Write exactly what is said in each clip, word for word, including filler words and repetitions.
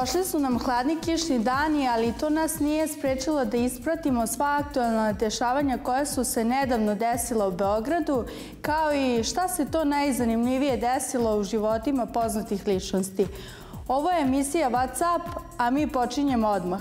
Došli su nam hladni kišni dani, ali to nas nije sprečilo da ispratimo sva aktuelna dešavanja koja su se nedavno desila u Beogradu, kao i šta se to najzanimljivije desilo u životima poznatih ličnosti. Ovo je emisija WhatsApp, a mi počinjemo odmah.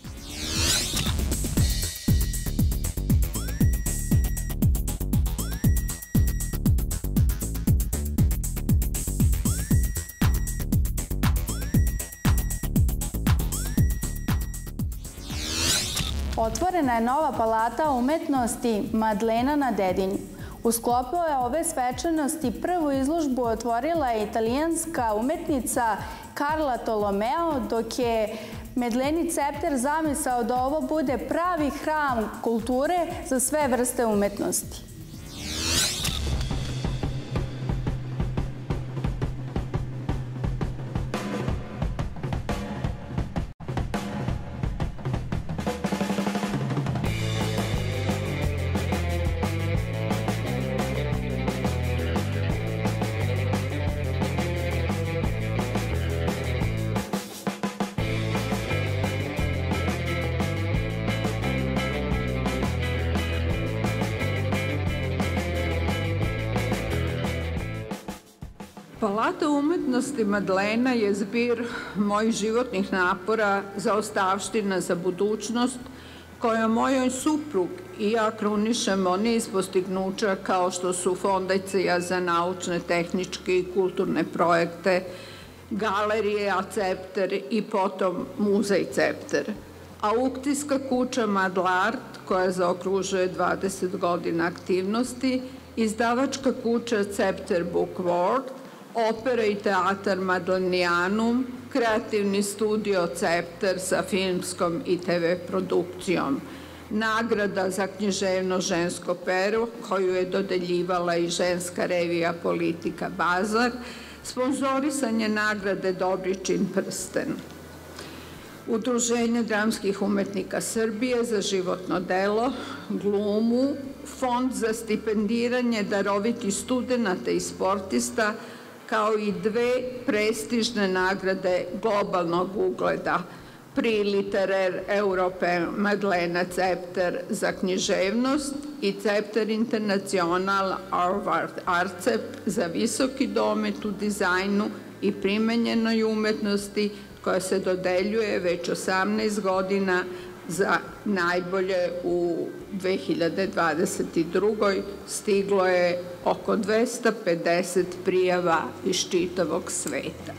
Otvorena je nova palata umetnosti Madlena na Dedinju. U sklopu ove svečanosti prvu izložbu otvorila je italijanska umetnica Carla Tolomeo, dok je Madleni Cepter zamisao da ovo bude pravi hram kulture za sve vrste umetnosti. Palata umetnosti Madlena je zbir mojih životnih napora za ostavština za budućnost koja mojoj suprug i ja krunišemo niz postignuća kao što su Fondacija za naučne, tehničke i kulturne projekte, galerija Cepter i potom muzej Cepter. Aukcijska kuća Madlart koja zaokružuje dvadeset godina aktivnosti, izdavačka kuća Cepter Book World, opera i teatar Madlenianum, kreativni studio Cepter sa filmskom i te ve produkcijom, nagrada za književno žensko pero koju je dodeljivala i ženska revija Politika Bazar, sponzorisanje nagrade Dobričin prsten. Udruženje dramskih umetnika Srbije za životno delo, glumu, Fond za stipendiranje darovitih studenata i sportista, kao i dve prestižne nagrade globalnog ugleda, Prix Littéraire Européen Madlena Cepter za književnost i Cepter International Award Arcep za visoki domet u dizajnu i primenjenoj umetnosti koja se dodeljuje već osamnaest godina za najbolje. U dve hiljade dvadeset drugoj stiglo je oko dvesta pedeset prijava iz čitavog sveta.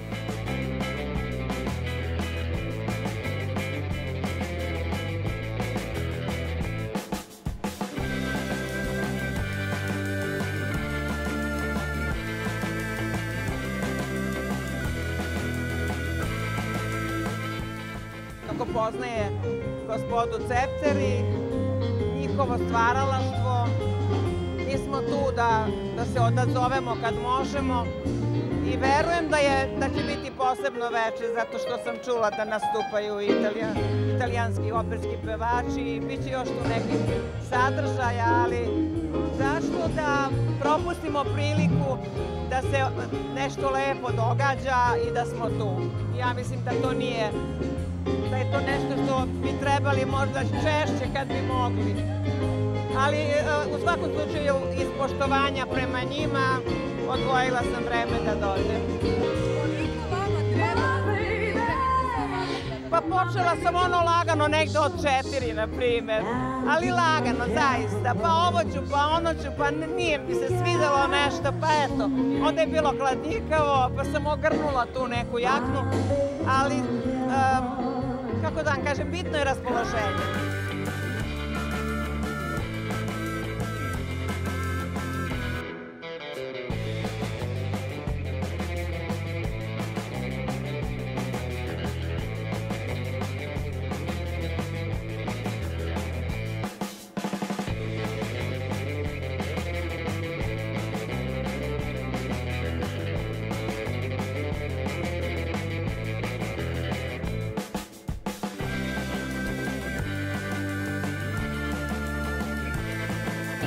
Kako poznaje gospodu Cepter i njihovo stvaralaštvo. Mi smo tu da, da se odazovemo kad možemo i verujem da, je, da će biti posebno veče zato što sam čula da nastupaju italijan, italijanski operski pevači i bit će još tu nekih sadržaja, ali zašto da propustimo priliku da se nešto lepo događa i da smo tu. Ja mislim da to nije da je to nešto što bi trebali možda češće kad bi mogli. Ali u svakom slučaju iz poštovanja prema njima odvojila sam vreme da dođem. Koliko vama treba? Pa počela sam ono lagano negde od četiri, na primer. Ali lagano, zaista. Pa ovo ću, pa ono ću, pa nije mi se svidelo nešto, pa eto. Onda je bilo hladnjikavo, pa sam ogrnula tu neku jaknu. Ali kako da vam kažem, bitno je raspoloženje.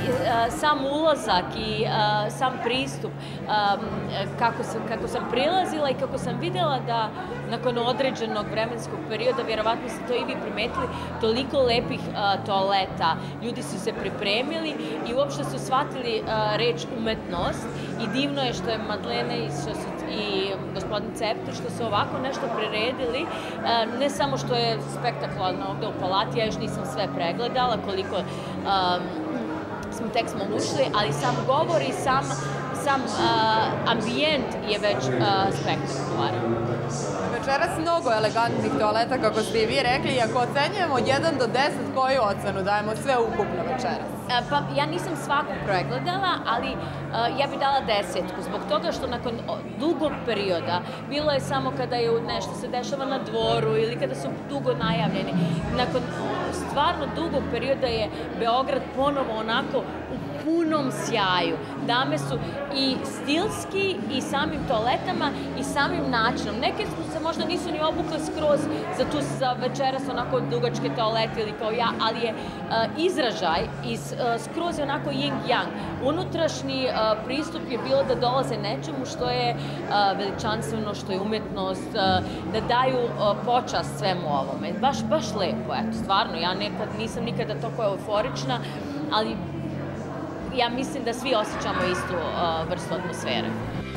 sam ulazak i sam pristup, kako sam prilazila i kako sam videla da nakon određenog vremenskog perioda, vjerovatno ste to i vi primetili, toliko lepih toaleta, ljudi su se pripremili i uopšte su shvatili reč umetnost i divno je što je Madlena i gospodin Cepter što su ovako nešto priredili, ne samo što je spektakularno ovde u palati, ja još nisam sve pregledala koliko smo tek smo ušli, ali sam govor i sam ambijent je već spektakularan. Večeras mnogo elegantnih toaleta, kako ste i vi rekli, i ako ocenjujemo od jedan do deset, koju ocenu dajemo sve ukupno večeras? Pa ja nisam svaku pregledala, ali ja bih dala desetku, zbog toga što nakon dugog perioda, bilo je samo kada je nešto se dešava na dvoru ili kada su dugo najavljeni, nakon stvarno dugog perioda je Beograd ponovo onako u punom sjaju. Dame su i stilski i samim toaletama i samim načinom. Neke se možda nisu ni obukle skroz za tu za večeras onako dugačke toalete ili kao ja, ali je izražaj i skroz je onako yin-yang. Unutrašnji pristup je bilo da dolaze nečemu što je veličanstveno, što je umetnost, da daju počast svemu ovome. Baš, baš lepo, eto, stvarno. Ja nekad nisam nikada toliko euforična, ali ja mislim da svi osjećamo istu vrstu atmosfere.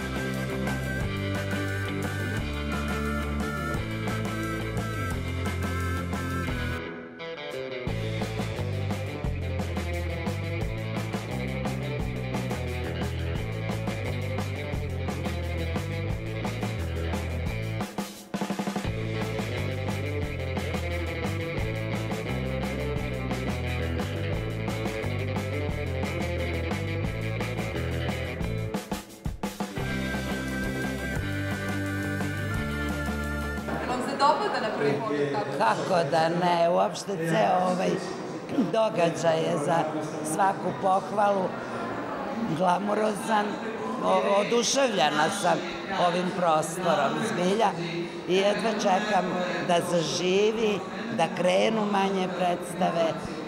Kako da ne, uopšte ceo ovaj događaj je za svaku pohvalu, glamurozan, oduševljena sam ovim prostorom zbilja i jedva čekam da zaživi, da krenu manje predstave,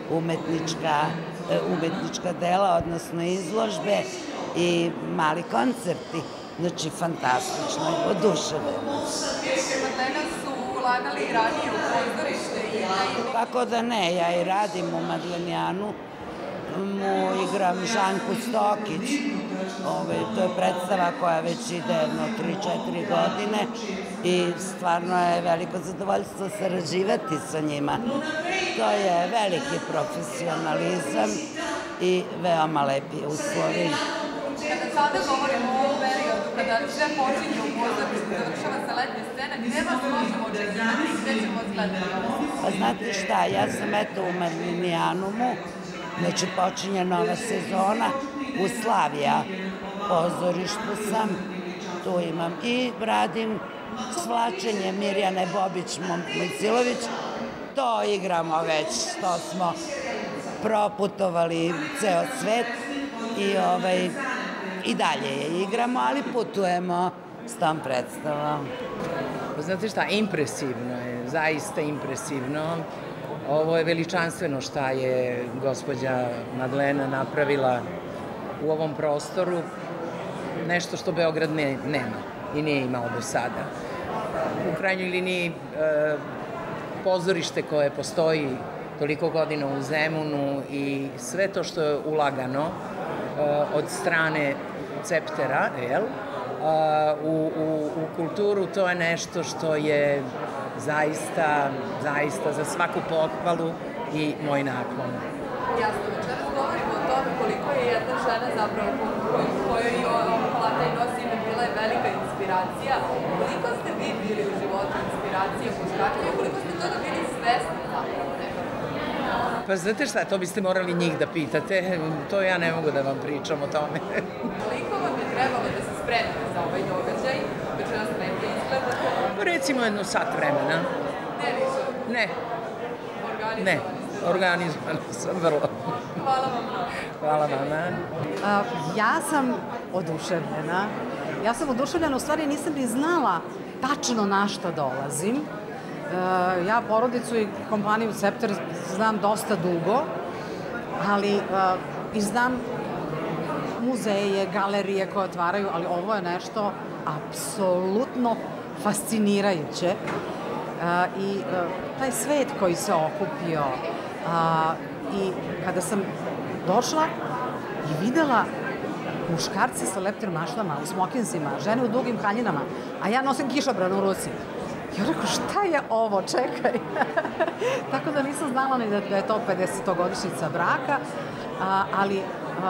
umetnička dela, odnosno izložbe i mali koncerti. Znači, fantastično, oduševljena. Madlena su ulagali i ranije u pozorište? Kako da ne, ja i radim u Madlenijanu, mu igram Žanku Stokić. To je predstava koja već ide jedno tri četiri godine i stvarno je veliko zadovoljstvo sarađivati sa njima. To je veliki profesionalizam i veoma lepi uslovi. Kada sada govorimo o ovom periodu, kada sve počinje u pozorištu, završava se letnja scena, gde vas možemo očekivati i gde ćemo odgledati? Pa znate šta, ja sam eto u Madlenijanumu, znači počinje nova sezona, u Slavija pozorištu sam, tu imam i radim svlačenje Mirjane Bobić-Mojsilović, to igramo već, to smo proputovali ceo svet i ovaj... I dalje je igramo, ali putujemo s tom predstavom. Znate šta, impresivno je, zaista impresivno. Ovo je veličanstveno šta je gospođa Madlena napravila u ovom prostoru. Nešto što Beograd nema i nije imao do sada. U krajnjoj liniji pozorište koje postoji toliko godina u Zemunu i sve to što je ulagano od strane Ceptera, u kulturu, to je nešto što je zaista, zaista za svaku pohvalu i moj naklon. Jasno, večeras govorimo o tome koliko je jedna žena zapravo kojoj i ova palata i nosi ime bila je velika inspiracija. Koliko ste vi bili u životu inspiracije muškarčeva i koliko ste toga bili svesni zapravo nekako? Pa znate šta, to biste morali njih da pitate, to ja ne mogu da vam pričam o tome. Koliko vam je trebalo da se spremite za ovaj događaj, večeras negdje izgledate? Recimo jedno sat vremena. Ne više? Ne. Ne, organizovana sam vrlo. Hvala vam mnogo. Hvala vama. Ja sam oduševljena. Ja sam oduševljena, u stvari nisam ni znala tačno na šta dolazim. Ja porodicu i kompaniju Cepter znam dosta dugo, ali i znam muzeje, galerije koje otvaraju, ali ovo je nešto apsolutno fascinirajuće. I taj svet koji se okupio i kada sam došla i videla muškarci sa leptir mašlama, u smokinsima, žene u dugim haljinama, a ja nosim kišobran u ruci. Ja rekao, šta je ovo, čekaj. Tako da nisam znala ni da je to pedesetogodišnjica braka, ali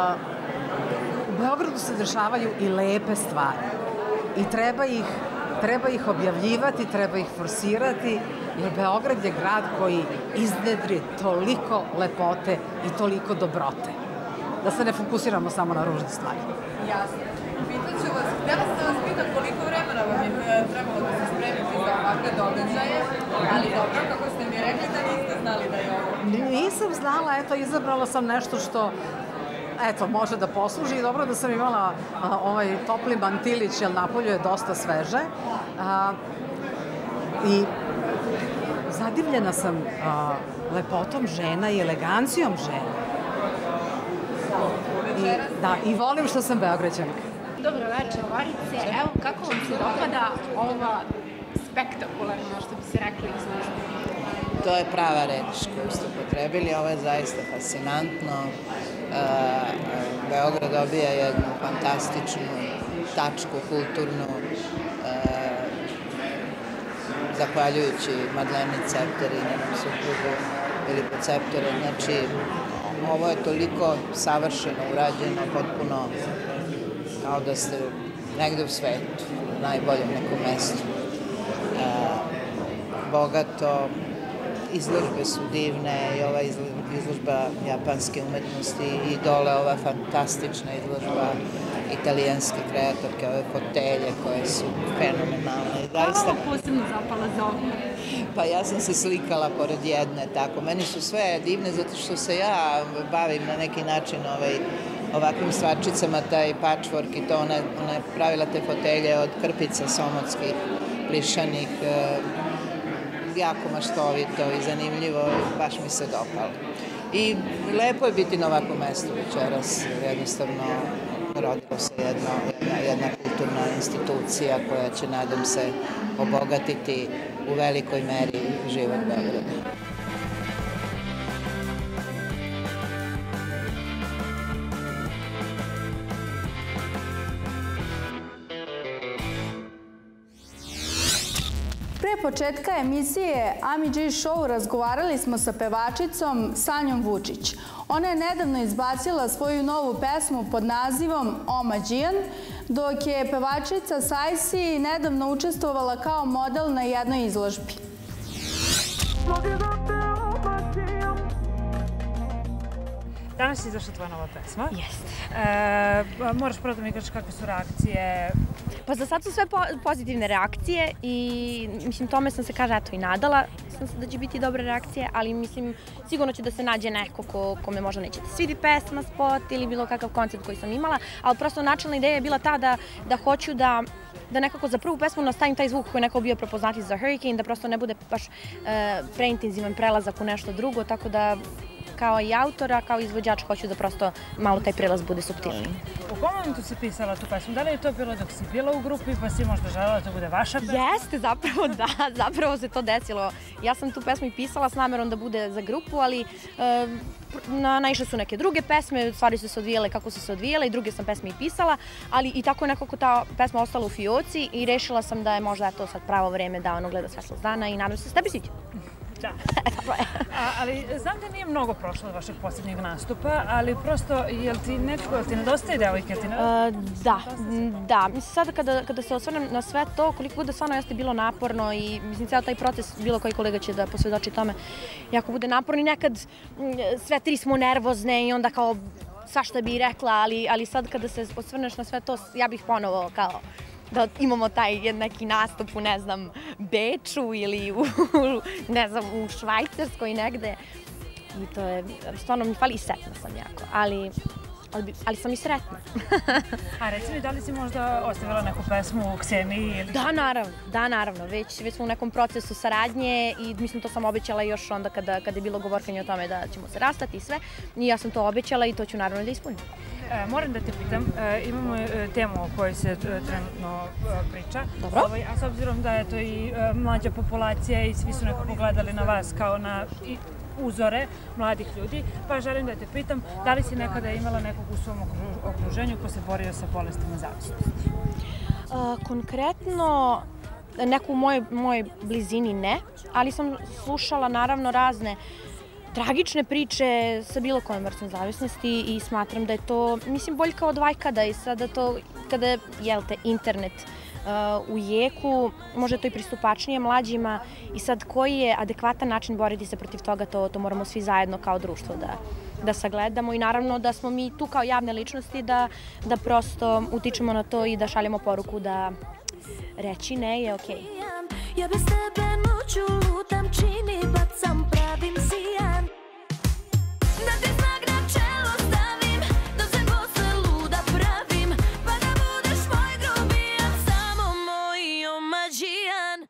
u Beogradu se dešavaju i lepe stvari. I treba ih, treba ih objavljivati, treba ih forsirati, jer Beograd je grad koji iznedri toliko lepote i toliko dobrote. Da se ne fokusiramo samo na ružne stvari. Jasno. Pitaću vas, htjela sam vas pitat koliko vremena vam je trebalo da se spremite za ovakve događaje, ali dobro, kako ste mi rekli da niste znali da je ovo. Nisam znala, eto, izabrala sam nešto što eto, može da posluži i dobro da sam imala ovaj topli mantilić, jer napolju je dosta sveže. I zadivljena sam lepotom žena i elegancijom žena. Da, i volim što sam Beograđanka. Dobro večer, Gorice. Evo, kako vam se dopada ova spektakularno, što bi se rekli, izložba? To je prava reč koju ste upotrebili. Ovo je zaista fascinantno. Beograd dobija jednu fantastičnu tačku kulturnu, zahvaljujući Madleni Cepter i njenom suprugu Filipu Cepteru. Znači, ovo je toliko savršeno urađeno, potpuno kao da ste negde u svetu, u najboljem nekom mestu. Bogato, izložbe su divne i ova izložba japanske umetnosti i dole ova fantastična izložba italijanske kreatorke, ove fotelje koje su fenomenalne. Šta vam posebno zapala za ovo? Pa ja sam se slikala pored jedne, tako. Meni su sve divne zato što se ja bavim na neki način ovakvim stvarčicama, taj patchwork i to, ona je pravila te fotelje od krpica somotskih, plišanih, jako maštovito i zanimljivo, baš mi se dopalo. I lepo je biti na ovakvom mestu večeras, jednostavno rodila se jedna kulturna institucija koja će, nadam se, obogatiti u velikoj meri život Beograda. Pre početka emisije Ami J Show razgovarali smo sa pevačicom Sanjom Vučić. Ona je nedavno izbacila svoju novu pesmu pod nazivom Omađijan, dok je pevačica Sajsi nedavno učestvovala kao model na jednoj izložbi. Danas je izašla tvoja nova pesma. Jeste. Moraš prvo da mi kažeš kakve su reakcije. Pa za sad su sve pozitivne reakcije i mislim tome sam se, kaže, eto i nadala sam se da će biti dobre reakcije, ali mislim sigurno će da se nađe neko kome možda neće da svidi pesma, spot ili bilo kakav koncept koji sam imala, ali prosto načelna ideja je bila ta da hoću da da nekako za prvu pesmu nastavim taj zvuk koji je nekako bio prepoznatljiv za Hurricane, da prosto ne bude baš preintenzivan prelazak u nešto drugo, tako da kao i autora, kao i izvođač hoću da prosto malo taj prelaz bude suptilniji. U kom momentu si pisala tu pesmu? Da li je to bilo dok si bila u grupi pa si možda želela da to bude vaša pesma? Jeste, zapravo da, zapravo se to desilo. Ja sam tu pesmu i pisala s namerom da bude za grupu, ali naišle su neke druge pesme, stvari su se odvijele kako su se odvijele i druge sam pesme i pisala, ali i tako je nekako ta pesma ostala u fioci i rešila sam da je možda to sad pravo vreme da ono gleda svetlost dana i nadam se da se tebi sviđa. Da. Ali znam da nije mnogo prošlo od vašeg posljednjeg nastupa, ali prosto, jel ti nekako, jel ti nedostaje devojke? Da, da. Mislim, sada kada se osvrnem na sve to, koliko bude stvarno jeste bilo naporno i mislim, ceo taj proces, bilo koji kolega će da posvjedoči tome, jako bude naporno i nekad sve tri smo nervozne i onda kao svašta bi rekla, ali sad kada se osvrneš na sve to, ja bih ponovo kao da imamo taj neki nastup u, ne znam, Beču ili u, ne znam, u Švajcarskoj negde. I to je, stvarno mi fali i setna sam jako. Ali, ali sam i sretna. A reci mi, da li si možda ostavila neku pesmu u Kseniji? Da, naravno, da, naravno. Već, već smo u nekom procesu saradnje i mislim to sam obećala još onda kada, kada je bilo govorkanje o tome da ćemo se rastati i sve. I ja sam to obećala i to ću naravno da ispunim. E, moram da te pitam, e, imamo e, temu o kojoj se e, trenutno e, priča. Dobro. Ovaj, a s obzirom da je to i e, mlađa populacija i svi su nekako gledali na vas kao na i, uzore mladih ljudi, pa želim da te pitam da li si nekada imala nekog u svom okruženju ko se borio sa bolestima zavisnosti? A, konkretno, neku u mojoj, mojoj blizini ne, ali sam slušala naravno razne tragične priče sa bilo kojom vrstom zavisnosti i smatram da je to, mislim, boljka od vajkada i sada to, kada je, jel te, internet u jeku, može to i pristupačnije mlađima i sad koji je adekvatan način boriti se protiv toga, to, to moramo svi zajedno kao društvo da, da sagledamo i naravno da smo mi tu kao javne ličnosti da, da prosto utičemo na to i da šaljemo poruku da reći ne je okej. Ja bez tebe noću lutam, čini bacam pravim sijan. Da te znak na čelo stavim, da se posle luda pravim, pa da budeš moj grubijan, samo moj omađijan.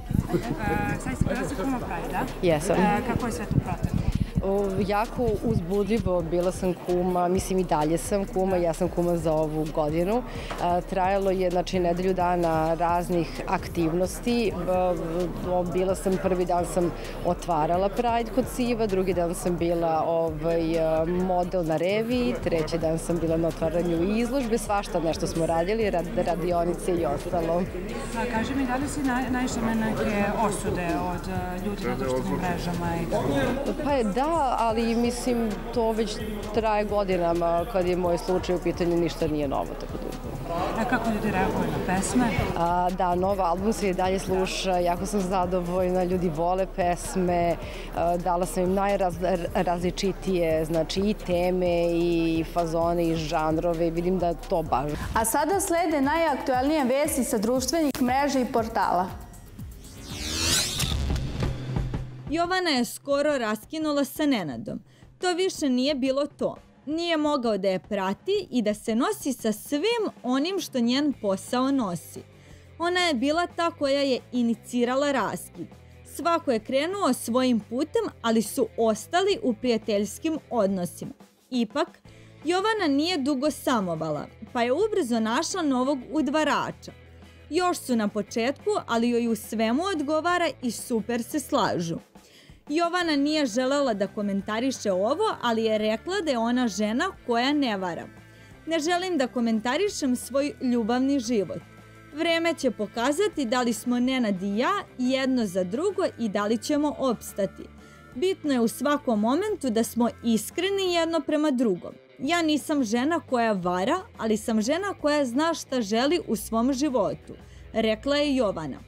Sad si bila si kuma Prajda. Jesam. Kako je sve to proteklo? Jako uzbudljivo, bila sam kuma, mislim i dalje sam kuma, ja sam kuma za ovu godinu. Trajalo je, znači, nedelju dana raznih aktivnosti. Bila sam, prvi dan sam otvarala Pride kod Siva, drugi dan sam bila ovaj, model na reviji, treći dan sam bila na otvaranju izložbe, svašta nešto smo radili, radionice i ostalo. A kaži mi, da li si na, naišla na neke osude od ljudi na društvenim mrežama? I pa je, da, ali mislim to već traje godinama, kad je moj slučaj u pitanju, ništa nije novo. Tako da... A kako ljudi reaguju na pesme? A, da, nov album se i dalje sluša, jako sam zadovoljna, ljudi vole pesme, a, dala sam im najrazličitije, znači i teme, i fazone, i žanrove, vidim da to baš. A sada slede najaktuelnije vesti sa društvenih mreža i portala. Jovana je skoro raskinula sa Nenadom. To više nije bilo to. Nije mogao da je prati i da se nosi sa svim onim što njen posao nosi. Ona je bila ta koja je inicirala raskid. Svako je krenuo svojim putem, ali su ostali u prijateljskim odnosima. Ipak, Jovana nije dugo samovala, pa je ubrzo našla novog udvarača. Još su na početku, ali joj u svemu odgovara i super se slažu. Jovana nije želela da komentariše ovo, ali je rekla da je ona žena koja ne vara. Ne želim da komentarišem svoj ljubavni život. Vreme će pokazati da li smo Nenad i ja jedno za drugo i da li ćemo opstati. Bitno je u svakom momentu da smo iskreni jedno prema drugom. Ja nisam žena koja vara, ali sam žena koja zna šta želi u svom životu, rekla je Jovana.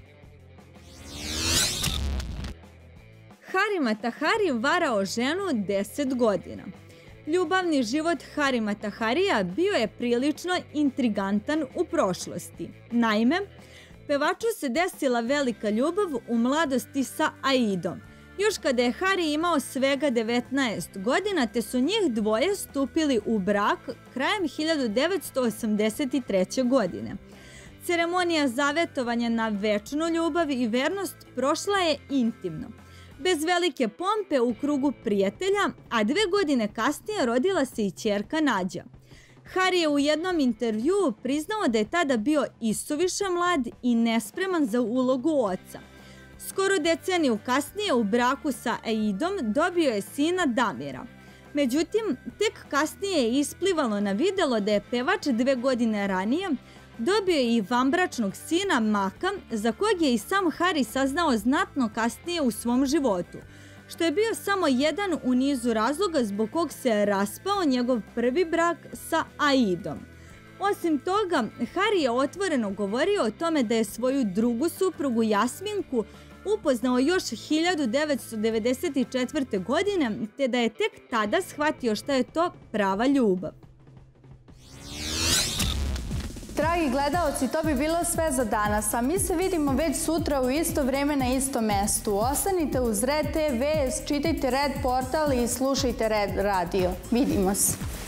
Harima Tahari varao ženu deset godina. Ljubavni život Harima Taharija bio je prilično intrigantan u prošlosti. Naime, pevaču se desila velika ljubav u mladosti sa Aidom. Još kada je Hari imao svega devetnaest godina, te su njih dvoje stupili u brak krajem hiljadu devetsto osamdeset treće. godine. Ceremonija zavetovanja na večnu ljubav i vernost prošla je intimno, bez velike pompe u krugu prijatelja, a dve godine kasnije rodila se i ćerka Nađa. Hari je u jednom intervjuu priznao da je tada bio isuviše mlad i nespreman za ulogu oca. Skoro deceniju kasnije u braku sa Aidom dobio je sina Damira. Međutim, tek kasnije je isplivalo na videlo da je pevač dve godine ranije dobio je i vanbračnog sina Maka, za kojeg je i sam Hari saznao znatno kasnije u svom životu, što je bio samo jedan u nizu razloga zbog kog se je raspao njegov prvi brak sa Aidom. Osim toga, Hari je otvoreno govorio o tome da je svoju drugu suprugu Jasminku upoznao još hiljadu devetsto devedeset četvrte. godine, te da je tek tada shvatio šta je to prava ljubav. Dragi gledaoci, to bi bilo sve za danas, a mi se vidimo već sutra u isto vreme na istom mestu. Ostanite uz Red te ve, čitajte Red portal i slušajte Red radio. Vidimo se.